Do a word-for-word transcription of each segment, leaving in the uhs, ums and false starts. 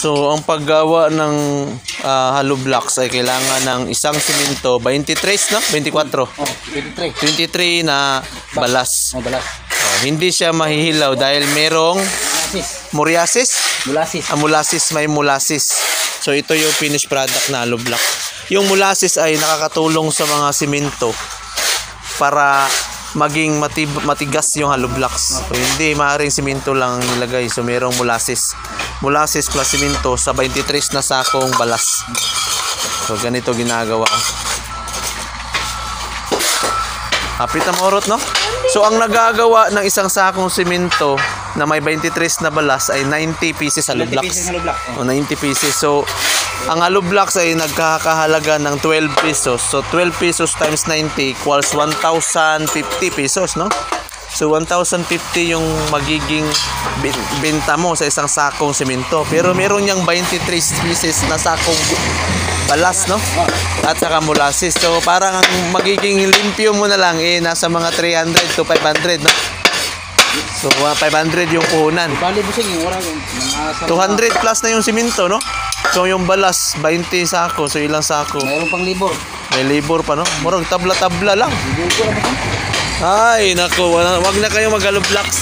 So, ang paggawa ng uh, hollow blocks ay kailangan ng isang simento, twenty-three, no? twenty-four. Oh, twenty-three. twenty-three na balas. Oh, balas. Oh, hindi siya mahihilaw dahil merong muriasis. Molasses. Ah, molasses, may molasses. So, ito yung finished product na hollow block. Yung molasses ay nakakatulong sa mga simento para maging matib matigas yung hollow blocks. So, hindi maaaring simento lang nilagay. So, merong molasses. Molasses plus simento sa twenty-three na sakong balas. So, ganito ginagawa. Hapit na morot, no? So, ang nagagawa ng isang sakong simento na may twenty-three na balas ay ninety pieces hollow blocks. O, ninety pieces. So, ang hollow blocks ay nagkakahalaga ng twelve pesos. So, twelve pesos times ninety equals one thousand fifty pesos, no? So, one thousand fifty yung magiging benta mo sa isang sakong simento. Pero meron niyang twenty-three pieces na sakong balas, no? At saka molasses. So, parang ang magiging limpyo mo na lang eh, nasa mga three hundred to five hundred, no? So, five hundred yung puhunan. two hundred plus na yung simento, no? So, yung balas, twenty sako. So, ilang sako? Mayroon pang libor. May libor pa, no? Murag tabla-tabla lang. Ay, naku. Wag na kayo mag-hollow blocks.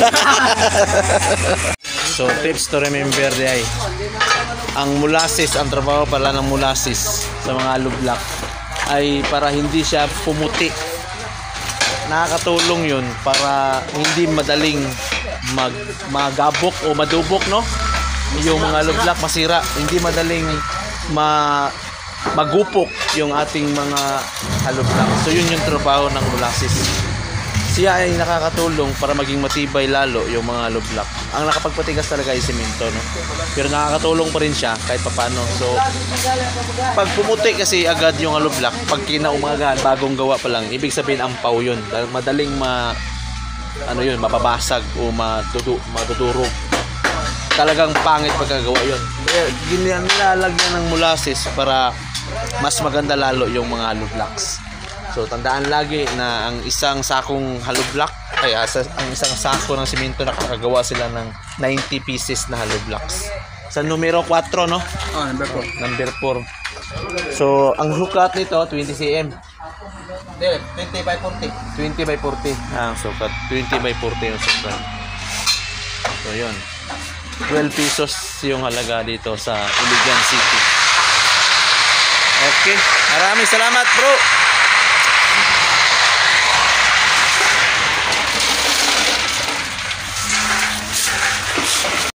So, tips to remember di ay. Ang molasses, ang trabaho pala ng molasses sa mga hollow block ay para hindi siya pumuti. Nakakatulong yun para hindi madaling mag magabok o madubok, no? Yung mga hollow block masira, hindi madaling ma magupok yung ating mga hollow block. So yun yung trabaho ng molasses. Siya ay nakakatulong para maging matibay lalo yung mga hollow block. Ang nakapagpatigas talaga ay semento, no? Pero nakakatulong pa rin siya kahit papaano. So pag pumuti kasi agad yung hollow block, pag kinaumaga, bagong gawa pa lang, ibig sabihin ampaw yun. Madaling ma ano yun, mapabasag o matudu matudurog. Talagang pangit pagkagawa yun. Kaya nilalagyan ng molasses para mas maganda lalo yung mga hollow blocks. So tandaan lagi na ang isang sakong hollow block, kaya ang isang sako ng simento nakakagawa sila ng ninety pieces na hollow blocks. Sa numero four, no? Oh, number four. Number four. So ang sukat nito twenty centimeters. twenty by forty. twenty by forty. Ah, ang sukat twenty by forty yung sukat. So yun. twelve pesos yung halaga dito sa Iligan City. Okay, maraming salamat, bro.